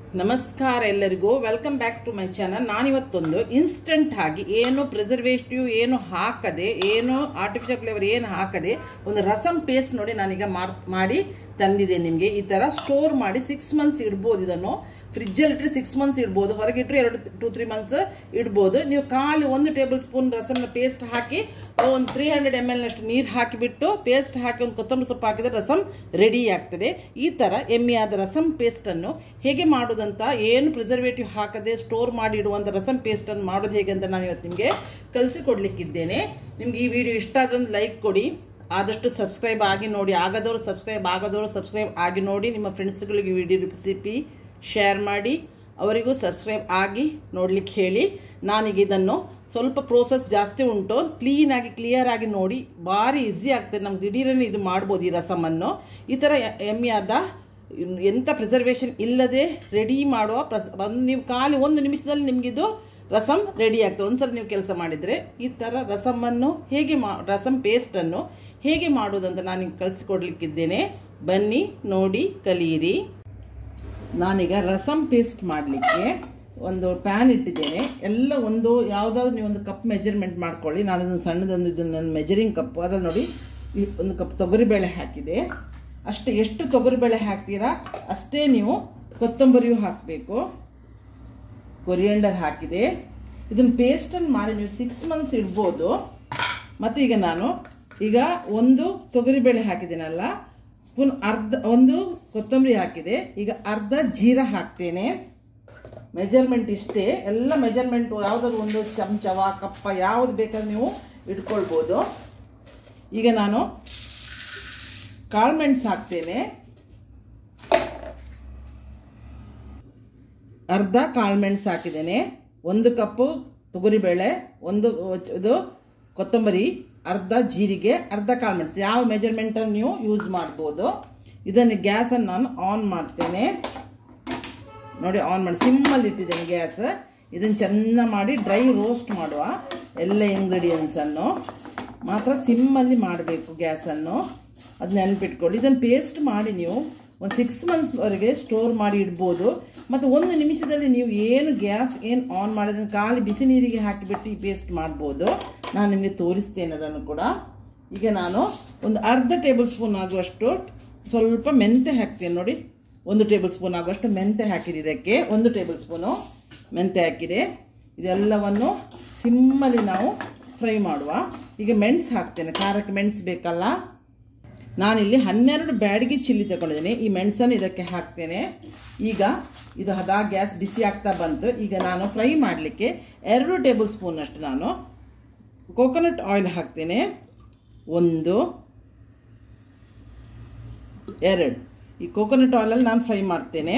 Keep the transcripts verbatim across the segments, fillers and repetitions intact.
ನಮಸ್ಕಾರ ಎಲ್ಲರಿಗೂ welcome back to my channel. ನಾನಿವತ್ತೊಂದು ಇನ್ಸ್ಟೆಂಟ್ ಆಗಿ ಏನು ಪ್ರಿಸರ್ವೇಟಿವ್ ಏನು ಹಾಕದೆ ಏನು ಆರ್ಟಿಫಿಷಿಯಲ್ ಫ್ಲೇವರ್ ಏನು ಹಾಕದೆ ಒಂದು ರಸಮ್ ಪೇಸ್ಟ್ ನೋಡಿ ನಾನೀಗ ಮಾಡಿ ತಂದಿದೆ. ನಿಮಗೆ ಈ ಥರ ಸ್ಟೋರ್ ಮಾಡಿ ಸಿಕ್ಸ್ ಮಂತ್ಸ್ ಇಡ್ಬೋದು. ಇದನ್ನು ಫ್ರಿಜ್ಜಲ್ಲಿ ಇಟ್ಟರೆ ಸಿಕ್ಸ್ ಮಂತ್ಸ್ ಇಡ್ಬೋದು, ಹೊರಗಿಟ್ಟರೆ ಎರಡು ಟೂ ತ್ರೀ ಮಂತ್ಸ್ ಇಡ್ಬೋದು. ನೀವು ಖಾಲಿ ಒಂದು ಟೇಬಲ್ ಸ್ಪೂನ್ ರಸಮ್ನ ಪೇಸ್ಟ್ ಹಾಕಿ ಒಂದು ತ್ರೀ ಹಂಡ್ರೆಡ್ ಎಮ್ ಎಲ್ ನಷ್ಟು ನೀರು ಹಾಕಿಬಿಟ್ಟು ಪೇಸ್ಟ್ ಹಾಕಿ ಒಂದು ಕೊತ್ತಂಬರಿ ಸೊಪ್ಪು ಹಾಕಿದರೆ ರಸಮ್ ರೆಡಿ ಆಗ್ತದೆ. ಈ ಥರ ಎಮ್ಮೆಯಾದ ರಸಮ್ ಪೇಸ್ಟನ್ನು ಹೇಗೆ ಮಾಡೋದಂತ, ಏನು ಪ್ರಿಸರ್ವೇಟಿವ್ ಹಾಕದೆ ಸ್ಟೋರ್ ಮಾಡಿ ಇಡುವಂಥ ರಸಮ್ ಪೇಸ್ಟನ್ನು ಮಾಡೋದು ಹೇಗೆ ಅಂತ ನಾನು ಇವತ್ತು ನಿಮಗೆ ಕಲಿಸಿಕೊಡ್ಲಿಕ್ಕಿದ್ದೇನೆ. ನಿಮ್ಗೆ ಈ ವಿಡಿಯೋ ಇಷ್ಟ ಆದ್ರೆ ಲೈಕ್ ಕೊಡಿ, ಆದಷ್ಟು ಸಬ್ಸ್ಕ್ರೈಬ್ ಆಗಿ ನೋಡಿ. ಆಗದವರು ಸಬ್ಸ್ಕ್ರೈಬ್ ಆಗದವರು ಸಬ್ಸ್ಕ್ರೈಬ್ ಆಗಿ ನೋಡಿ. ನಿಮ್ಮ ಫ್ರೆಂಡ್ಸ್ಗಳಿಗೆ ವಿಡಿಯೋ ರೆಸಿಪಿ ಶೇರ್ ಮಾಡಿ, ಅವರಿಗೂ ಸಬ್ಸ್ಕ್ರೈಬ್ ಆಗಿ ನೋಡ್ಲಿಕ್ಕೆ ಹೇಳಿ. ನಾನೀಗ ಇದನ್ನು ಸ್ವಲ್ಪ ಪ್ರೋಸೆಸ್ ಜಾಸ್ತಿ ಉಂಟು, ಕ್ಲೀನಾಗಿ ಕ್ಲಿಯರ್ ಆಗಿ ನೋಡಿ. ಭಾರಿ ಈಸಿ ಆಗ್ತದೆ, ನಮ್ಗೆ ದಿಢೀರನೇ ಇದು ಮಾಡ್ಬೋದು. ಈ ರಸಮನ್ನು ಈ ಥರ ಎಮ್ಮೆಯಾದ ಎಂಥ ಪ್ರಿಸರ್ವೇಷನ್ ಇಲ್ಲದೆ ರೆಡಿ ಮಾಡುವ ಪ್ರಸ್ ಒಂದು ನೀವು ಖಾಲಿ ಒಂದು ನಿಮಿಷದಲ್ಲಿ ನಿಮಗಿದು ರಸಮ್ ರೆಡಿ ಆಗ್ತದೆ. ಒಂದ್ಸಲ ನೀವು ಕೆಲಸ ಮಾಡಿದರೆ ಈ ಥರ ರಸಮನ್ನು ಹೇಗೆ ಮಾ ರಸಮ್ ಪೇಸ್ಟನ್ನು ಹೇಗೆ ಮಾಡೋದಂತ ನಾನು ಕಲಿಸಿಕೊಡ್ಲಿಕ್ಕಿದ್ದೇನೆ. ಬನ್ನಿ ನೋಡಿ ಕಲಿಯಿರಿ. ನಾನೀಗ ರಸಮ್ ಪೇಸ್ಟ್ ಮಾಡಲಿಕ್ಕೆ ಒಂದು ಪ್ಯಾನ್ ಇಟ್ಟಿದ್ದೇನೆ. ಎಲ್ಲ ಒಂದು ಯಾವುದಾದ್ರು ನೀವು ಒಂದು ಕಪ್ ಮೆಜರ್ಮೆಂಟ್ ಮಾಡ್ಕೊಳ್ಳಿ. ನಾನು ಇದೊಂದು ಸಣ್ಣದೊಂದು ಇದು ನನ್ನ ಮೆಜರಿಂಗ್ ಕಪ್ಪು, ಅದರಲ್ಲಿ ನೋಡಿ ಒಂದು ಕಪ್ ತೊಗರಿಬೇಳೆ ಹಾಕಿದೆ. ಅಷ್ಟೇ, ಎಷ್ಟು ತೊಗರಿಬೇಳೆ ಹಾಕ್ತೀರಾ ಅಷ್ಟೇ ನೀವು ಕೊತ್ತಂಬರಿಯೂ ಹಾಕಬೇಕು. ಕೊರಿಯಂಡರ್ ಹಾಕಿದೆ. ಇದನ್ನು ಪೇಸ್ಟನ್ನು ಮಾಡಿ ನೀವು ಸಿಕ್ಸ್ ಮಂತ್ಸ್ ಇಡ್ಬೋದು. ಮತ್ತು ಈಗ ನಾನು ಈಗ ಒಂದು ತೊಗರಿಬೇಳೆ ಹಾಕಿದ್ದೀನಲ್ಲ, ಸ್ಪೂನ್ ಅರ್ಧ ಒಂದು ಕೊತ್ತಂಬರಿ ಹಾಕಿದೆ. ಈಗ ಅರ್ಧ ಜೀರಾ ಹಾಕ್ತೇನೆ. ಮೆಜರ್ಮೆಂಟ್ ಇಷ್ಟೇ, ಎಲ್ಲ ಮೆಜರ್ಮೆಂಟು ಯಾವುದಾದ್ರು ಒಂದು ಚಮಚವ ಕಪ್ಪ ಯಾವುದು ಬೇಕಾದ್ರೆ ನೀವು ಇಟ್ಕೊಳ್ಬೋದು. ಈಗ ನಾನು ಕಾಳುಮೆಣಸು ಹಾಕ್ತೇನೆ. ಅರ್ಧ ಕಾಳುಮೆಣಸು ಹಾಕಿದ್ದೇನೆ. ಒಂದು ಕಪ್ಪು ತೊಗರಿಬೇಳೆ, ಒಂದು ಇದು ಕೊತ್ತಂಬರಿ, ಅರ್ಧ ಜೀರಿಗೆ, ಅರ್ಧ ಕಾಳುಮೆಣಸು, ಯಾವ ಮೆಜರ್ಮೆಂಟನ್ನು ನೀವು ಯೂಸ್ ಮಾಡ್ಬೋದು. ಇದನ್ನು ಗ್ಯಾಸನ್ನು ನಾನು ಆನ್ ಮಾಡ್ತೇನೆ. ನೋಡಿ ಆನ್ ಮಾಡಿ ಸಿಮ್ಮಲ್ಲಿ ಇಟ್ಟಿದ್ದೇನೆ ಗ್ಯಾಸ್. ಇದನ್ನು ಚೆನ್ನಾಗಿ ಮಾಡಿ ಡ್ರೈ ರೋಸ್ಟ್ ಮಾಡುವ. ಎಲ್ಲ ಇಂಗ್ರೀಡಿಯೆಂಟ್ಸನ್ನು ಮಾತ್ರ ಸಿಮ್ಮಲ್ಲಿ ಮಾಡಬೇಕು ಗ್ಯಾಸನ್ನು, ಅದು ನೆನಪಿಟ್ಕೊಳ್ಳಿ. ಇದನ್ನು ಪೇಸ್ಟ್ ಮಾಡಿ ನೀವು ಒಂದು ಸಿಕ್ಸ್ ಮಂತ್ಸ್ವರೆಗೆ ಸ್ಟೋರ್ ಮಾಡಿ ಇಡ್ಬೋದು. ಮತ್ತು ಒಂದು ನಿಮಿಷದಲ್ಲಿ ನೀವು ಏನು ಗ್ಯಾಸ್ ಏನು ಆನ್ ಮಾಡಿದ್ರೆ ಖಾಲಿ ಬಿಸಿ ನೀರಿಗೆ ಹಾಕಿಬಿಟ್ಟು ಈ ಪೇಸ್ಟ್ ಮಾಡ್ಬೋದು. ನಾನು ನಿಮಗೆ ತೋರಿಸ್ತೇನೆ ಅದನ್ನು ಕೂಡ. ಈಗ ನಾನು ಒಂದು ಅರ್ಧ ಟೇಬಲ್ ಸ್ಪೂನ್ ಆಗುವಷ್ಟು ಸ್ವಲ್ಪ ಮೆಂತೆ ಹಾಕ್ತೇನೆ. ನೋಡಿ, ಒಂದು ಟೇಬಲ್ ಸ್ಪೂನ್ ಆಗುವಷ್ಟು ಮೆಂತೆ ಹಾಕಿದೆ. ಇದಕ್ಕೆ ಒಂದು ಟೇಬಲ್ ಸ್ಪೂನು ಮೆಂತೆ ಹಾಕಿದೆ. ಇದೆಲ್ಲವನ್ನು ಸಿಮ್ಮಲ್ಲಿ ನಾವು ಫ್ರೈ ಮಾಡುವ. ಈಗ ಮೆಣಸು ಹಾಕ್ತೇನೆ, ಖಾರಕ್ಕೆ ಮೆಣಸು ಬೇಕಲ್ಲ. ನಾನಿಲ್ಲಿ ಹನ್ನೆರಡು ಬ್ಯಾಡಗಿ ಚಿಲ್ಲಿ ತಗೊಂಡಿದ್ದೇನೆ. ಈ ಮೆಣಸನ್ನು ಇದಕ್ಕೆ ಹಾಕ್ತೇನೆ. ಈಗ ಇದು ಹದ ಗ್ಯಾಸ್ ಬಿಸಿ ಆಗ್ತಾ ಬಂತು. ಈಗ ನಾನು ಫ್ರೈ ಮಾಡಲಿಕ್ಕೆ ಎರಡು ಟೇಬಲ್ ಸ್ಪೂನಷ್ಟು ನಾನು ಕೋಕೋನಟ್ ಆಯಿಲ್ ಹಾಕ್ತೇನೆ. ಒಂದು ಎರಡು ಈ ಕೋಕೋನಟ್ ಆಯಿಲಲ್ಲಿ ನಾನು ಫ್ರೈ ಮಾಡ್ತೇನೆ.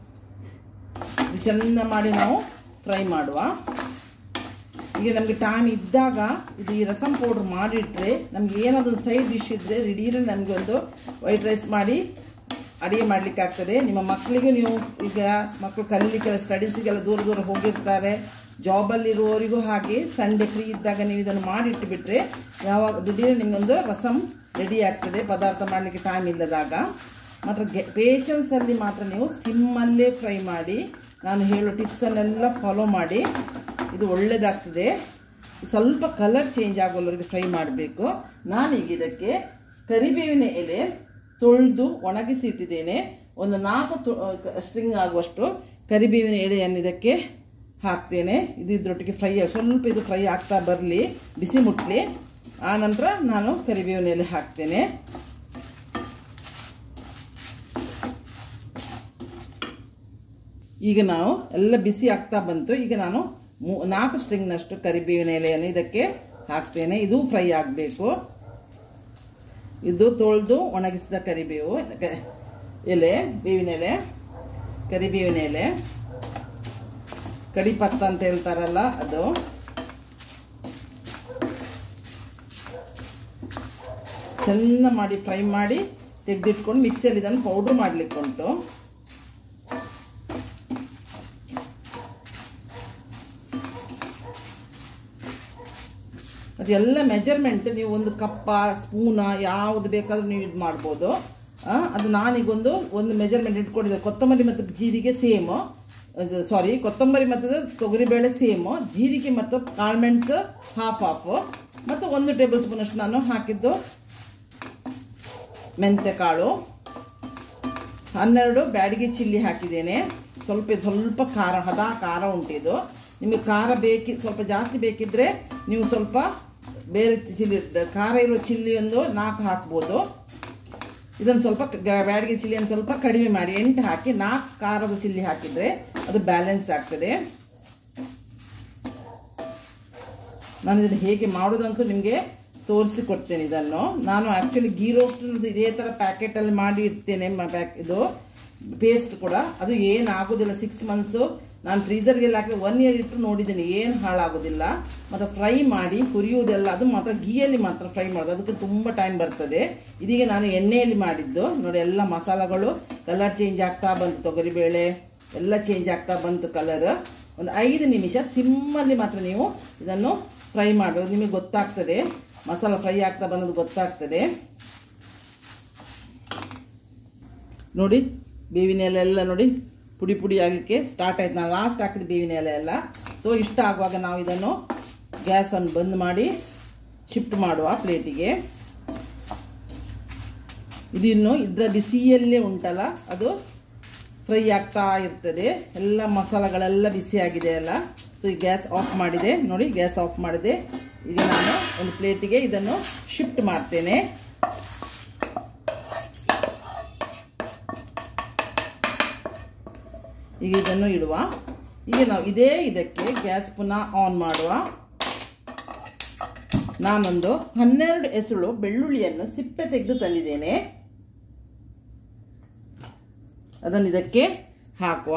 ಚೆಂದ ಮಾಡಿ ನಾವು ಫ್ರೈ ಮಾಡುವ. ಈಗ ನಮಗೆ ಟೈಮ್ ಇದ್ದಾಗ ಇದು ಈ ರಸಮ್ ಪೌಡ್ರ್ ಮಾಡಿಟ್ರೆ ನಮ್ಗೆ ಏನಾದರೂ ಸೈಡ್ ಡಿಶ್ ಇದ್ದರೆ ದಿಢೀರೇ ನಮಗೆ ಒಂದು ವೈಟ್ ರೈಸ್ ಮಾಡಿ ಅಡುಗೆ ಮಾಡಲಿಕ್ಕೆ ಆಗ್ತದೆ. ನಿಮ್ಮ ಮಕ್ಕಳಿಗೂ ನೀವು ಈಗ ಮಕ್ಕಳು ಕಲೀಲಿಕ್ಕೆಲ್ಲ ಸ್ಟಡೀಸಿಗೆಲ್ಲ ದೂರ ದೂರ ಹೋಗಿರ್ತಾರೆ, ಜಾಬಲ್ಲಿರುವವರಿಗೂ ಹಾಗೆ ಸಂಡೇ ಫ್ರೀ ಇದ್ದಾಗ ನೀವು ಇದನ್ನು ಮಾಡಿಟ್ಟುಬಿಟ್ರೆ ಯಾವಾಗ ದಿಢೀರೇ ನಿಮಗೊಂದು ರಸಮ್ ರೆಡಿ ಆಗ್ತದೆ, ಪದಾರ್ಥ ಮಾಡಲಿಕ್ಕೆ ಟೈಮ್ ಇಲ್ಲದಾಗ. ಮಾತ್ರ ಗೆ ಪೇಷನ್ಸಲ್ಲಿ ಮಾತ್ರ ನೀವು ಸಿಮ್ಮಲ್ಲೇ ಫ್ರೈ ಮಾಡಿ, ನಾನು ಹೇಳೋ ಟಿಪ್ಸನ್ನೆಲ್ಲ ಫಾಲೋ ಮಾಡಿ. ಇದು ಒಳ್ಳೆಯದಾಗ್ತದೆ. ಸ್ವಲ್ಪ ಕಲರ್ ಚೇಂಜ್ ಆಗೋವರೆಗೆ ಫ್ರೈ ಮಾಡಬೇಕು. ನಾನೀಗ ಇದಕ್ಕೆ ಕರಿಬೇವಿನ ಎಲೆ ತೊಳೆದು ಒಣಗಿಸಿ ಇಟ್ಟಿದ್ದೇನೆ. ಒಂದು ನಾಲ್ಕು ಸ್ಟ್ರಿಂಗ್ ಆಗುವಷ್ಟು ಕರಿಬೇವಿನ ಎಲೆಯನ್ನು ಇದಕ್ಕೆ ಹಾಕ್ತೇನೆ. ಇದು ಇದರೊಟ್ಟಿಗೆ ಫ್ರೈ ಸ್ವಲ್ಪ ಇದು ಫ್ರೈ ಆಗ್ತಾ ಬರಲಿ, ಬಿಸಿ ಮುಟ್ಟಲಿ. ಆ ನಂತರ ನಾನು ಕರಿಬೇವಿನ ಎಲೆ ಹಾಕ್ತೇನೆ. ಈಗ ನಾವು ಎಲ್ಲ ಬಿಸಿ ಆಗ್ತಾ ಬಂತು. ಈಗ ನಾನು ಮೂ ನಾಲ್ಕು ಸ್ಟ್ರಿಂಗ್ನಷ್ಟು ಕರಿಬೇವಿನ ಎಲೆಯನ್ನು ಇದಕ್ಕೆ ಹಾಕ್ತೇನೆ. ಇದು ಫ್ರೈ ಆಗಬೇಕು. ಇದು ತೊಳೆದು ಒಣಗಿಸಿದ ಕರಿಬೇವು ಎಲೆ, ಬೇವಿನ ಎಲೆ, ಕರಿಬೇವಿನ ಎಲೆ, ಕಡಿಪತ್ತ ಅಂತ ಹೇಳ್ತಾರಲ್ಲ ಅದು. ಚೆಂದ ಮಾಡಿ ಫ್ರೈ ಮಾಡಿ ತೆಗೆದಿಟ್ಕೊಂಡು ಮಿಕ್ಸಿಯಲ್ಲಿ ಇದನ್ನು ಪೌಡ್ರ್ ಮಾಡಲಿಕ್ಕೆ ಉಂಟು. ಅದೆಲ್ಲ ಮೆಜರ್ಮೆಂಟ್ ನೀವು ಒಂದು ಕಪ್ಪ ಸ್ಪೂನ ಯಾವುದು ಬೇಕಾದರೂ ನೀವು ಇದು ಮಾಡ್ಬೋದು. ಅದು ನಾನೀಗೊಂದು ಒಂದು ಮೆಜರ್ಮೆಂಟ್ ಇಟ್ಕೊಂಡಿದ್ದೆ. ಕೊತ್ತಂಬರಿ ಮತ್ತು ಜೀರಿಗೆ ಸೇಮ್ ಸಾರಿ ಕೊತ್ತಂಬರಿ ಮತ್ತು ತೊಗರಿಬೇಳೆ ಸೇಮು, ಜೀರಿಗೆ ಮತ್ತು ಕಾಳುಮೆಣಸು ಹಾಫ್ ಹಾಫು, ಮತ್ತು ಒಂದು ಟೇಬಲ್ ಸ್ಪೂನಷ್ಟು ನಾನು ಹಾಕಿದ್ದು ಮೆಂತ್ಯ ಕಾಳು, ಹನ್ನೆರಡು ಬ್ಯಾಡಿಗೆ ಚಿಲ್ಲಿ ಹಾಕಿದ್ದೇನೆ. ಸ್ವಲ್ಪ ಸ್ವಲ್ಪ ಖಾರ, ಹದ ಖಾರ ಉಂಟಿದು. ನಿಮಗೆ ಖಾರ ಬೇಕಿ ಸ್ವಲ್ಪ ಜಾಸ್ತಿ ಬೇಕಿದ್ದರೆ ನೀವು ಸ್ವಲ್ಪ ಬೇರೆ ಚಿಲ್ಲಿ, ಖಾರ ಇರೋ ಚಿಲ್ಲಿ ಒಂದು ನಾಲ್ಕು ಹಾಕ್ಬೋದು. ಇದನ್ನು ಸ್ವಲ್ಪ ಬ್ಯಾಡಿಗೆ ಚಿಲ್ಲಿಯನ್ನು ಸ್ವಲ್ಪ ಕಡಿಮೆ ಮಾಡಿ ಎಂಟು ಹಾಕಿ ನಾಲ್ಕು ಖಾರದ ಚಿಲ್ಲಿ ಹಾಕಿದರೆ ಅದು ಬ್ಯಾಲೆನ್ಸ್ ಆಗ್ತದೆ. ನಾನು ಇದನ್ನು ಹೇಗೆ ಮಾಡೋದಂತೂ ನಿಮಗೆ ತೋರಿಸಿಕೊಡ್ತೇನೆ. ಇದನ್ನು ನಾನು ಆ್ಯಕ್ಚುಲಿ ಗೀ ರೋಸ್ಟ್ ಇದೇ ಥರ ಪ್ಯಾಕೆಟಲ್ಲಿ ಮಾಡಿ ಇಡ್ತೇನೆ. ಪ್ಯಾಕ್ ಇದು ಪೇಸ್ಟ್ ಕೂಡ ಅದು ಏನು ಆಗೋದಿಲ್ಲ. ಸಿಕ್ಸ್ ಮಂತ್ಸು ನಾನು ಫ್ರೀಸರ್ಗೆಲ್ಲ ಹಾಕಿದ್ರೆ ಒನ್ ಇಯರ್ ಇಟ್ಟು ನೋಡಿದ್ದೀನಿ, ಏನು ಹಾಳಾಗೋದಿಲ್ಲ. ಮತ್ತು ಫ್ರೈ ಮಾಡಿ ಹುರಿಯುವುದೆಲ್ಲ ಅದು ಮಾತ್ರ ಗೀಯಲ್ಲಿ ಮಾತ್ರ ಫ್ರೈ ಮಾಡೋದು, ಅದಕ್ಕೆ ತುಂಬ ಟೈಮ್ ಬರ್ತದೆ. ಇದೀಗ ನಾನು ಎಣ್ಣೆಯಲ್ಲಿ ಮಾಡಿದ್ದು ನೋಡಿ. ಎಲ್ಲ ಮಸಾಲೆಗಳು ಕಲರ್ ಚೇಂಜ್ ಆಗ್ತಾ ಬಂತು, ತೊಗರಿಬೇಳೆ ಎಲ್ಲ ಚೇಂಜ್ ಆಗ್ತಾ ಬಂತು ಕಲರ್. ಒಂದು ಐದು ನಿಮಿಷ ಸಿಮ್ಮಲ್ಲಿ ಮಾತ್ರ ನೀವು ಇದನ್ನು ಫ್ರೈ ಮಾಡಬೇಕು. ನಿಮಗೆ ಗೊತ್ತಾಗ್ತದೆ ಮಸಾಲ ಫ್ರೈ ಆಗ್ತಾ ಬಂದದ್ದು ಗೊತ್ತಾಗ್ತದೆ ನೋಡಿ. ಬೇವಿನ ಎಲೆ ಎಲ್ಲ ನೋಡಿ ಪುಡಿ ಪುಡಿ ಆಗಲಿಕ್ಕೆ ಸ್ಟಾರ್ಟ್ ಆಯ್ತು. ನಾನು ಲಾಸ್ಟ್ ಹಾಕಿದ ಬೇವಿನ ಎಲೆ ಎಲ್ಲ. ಸೊ ಇಷ್ಟ ಆಗುವಾಗ ನಾವು ಇದನ್ನು ಗ್ಯಾಸನ್ನು ಬಂದ್ ಮಾಡಿ ಶಿಫ್ಟ್ ಮಾಡುವ ಪ್ಲೇಟಿಗೆ. ಇದು ಇನ್ನು ಇದರ ಬಿಸಿಯಲ್ಲೇ ಉಂಟಲ್ಲ ಅದು ಫ್ರೈ ಆಗ್ತಾ ಇರ್ತದೆ. ಎಲ್ಲ ಮಸಾಲೆಗಳೆಲ್ಲ ಬಿಸಿಯಾಗಿದೆ ಅಲ್ಲ. ಸೊ ಈ ಗ್ಯಾಸ್ ಆಫ್ ಮಾಡಿದೆ ನೋಡಿ, ಗ್ಯಾಸ್ ಆಫ್ ಮಾಡಿದೆ. ಈಗ ನಾನು ಒಂದು ಪ್ಲೇಟಿಗೆ ಇದನ್ನು ಶಿಫ್ಟ್ ಮಾಡ್ತೇನೆ. ಈಗ ಇದನ್ನು ಇಡುವ. ಈಗ ನಾವು ಇದೇ ಇದಕ್ಕೆ ಗ್ಯಾಸ್ ಪುನಃ ಆನ್ ಮಾಡುವ. ನಾನೊಂದು ಹನ್ನೆರಡು ಎಸಳು ಬೆಳ್ಳುಳ್ಳಿಯನ್ನು ಸಿಪ್ಪೆ ತೆಗೆದು ತಂದಿದ್ದೇನೆ. ಅದನ್ನು ಇದಕ್ಕೆ ಹಾಕುವ.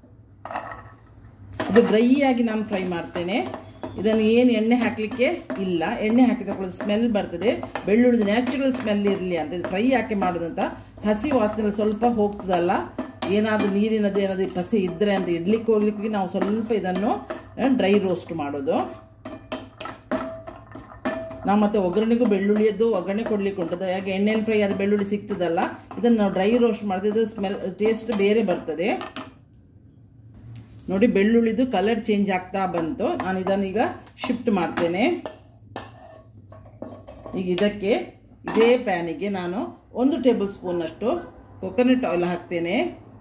ಇದು ಡ್ರೈ ಆಗಿ ನಾನು ಫ್ರೈ ಮಾಡ್ತೇನೆ. ಇದನ್ನು ಏನು ಎಣ್ಣೆ ಹಾಕಲಿಕ್ಕೆ ಇಲ್ಲ. ಎಣ್ಣೆ ಹಾಕಿದ ಕೂಡ ಸ್ಮೆಲ್ ಬರ್ತದೆ. ಬೆಳ್ಳುಳ್ಳಿ ನ್ಯಾಚುರಲ್ ಸ್ಮೆಲ್ ಇರಲಿ ಅಂತ ಇದು ಫ್ರೈ ಹಾಕಿ ಮಾಡೋದಂತ. ಹಸಿ ವಾಸನೆ ಸ್ವಲ್ಪ ಹೋಗ್ತದಲ್ಲ, ಏನಾದರೂ ನೀರಿನದು ಏನಾದರೂ ಪಸೆ ಇದ್ದರೆ ಅಂತ ಇಡ್ಲಿಕ್ಕೆ ಹೋಗ್ಲಿಕ್ಕೆ ನಾವು ಸ್ವಲ್ಪ ಇದನ್ನು ಡ್ರೈ ರೋಸ್ಟ್ ಮಾಡೋದು. ನಾವು ಮತ್ತೆ ಒಗ್ಗರಣೆಗೂ ಬೆಳ್ಳುಳ್ಳಿಯದ್ದು ಒಗ್ಗರಣೆ ಕೊಡ್ಲಿಕ್ಕೆ ಉಂಟದು. ಯಾಕೆ ಎಣ್ಣೆಯಲ್ಲಿ ಫ್ರೈ ಆದ ಬೆಳ್ಳುಳ್ಳಿ ಸಿಗ್ತದಲ್ಲ, ಇದನ್ನು ನಾವು ಡ್ರೈ ರೋಸ್ಟ್ ಮಾಡಿದ್ರೆ ಸ್ಮೆಲ್ ಟೇಸ್ಟ್ ಬೇರೆ ಬರ್ತದೆ ನೋಡಿ. ಬೆಳ್ಳುಳ್ಳಿದು ಕಲರ್ ಚೇಂಜ್ ಆಗ್ತಾ ಬಂತು. ನಾನು ಇದನ್ನು ಈಗ ಶಿಫ್ಟ್ ಮಾಡ್ತೇನೆ. ಈಗ ಇದಕ್ಕೆ ಇದೇ ಪ್ಯಾನಿಗೆ ನಾನು ಒಂದು ಟೇಬಲ್ ಸ್ಪೂನಷ್ಟು ಕೊಕೊನಟ್ ಆಯಿಲ್ ಹಾಕ್ತೇನೆ.